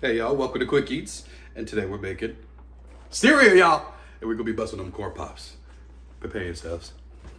Hey y'all, welcome to Quick Eats, and today we're making cereal, y'all, and we're gonna be busting them corn pops. Prepare yourselves.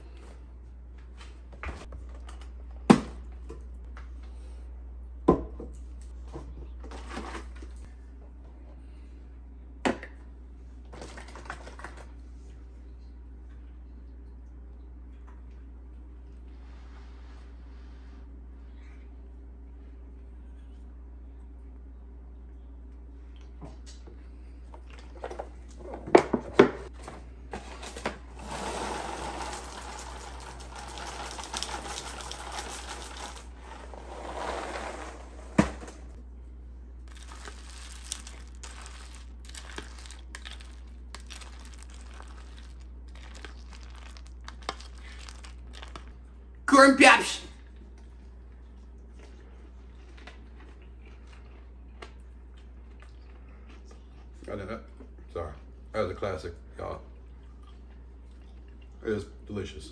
Corn pops. I did that. Sorry. That was a classic, y'all. It is delicious.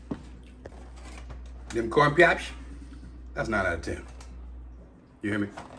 Them corn pops, that's 9 out of 10. You hear me?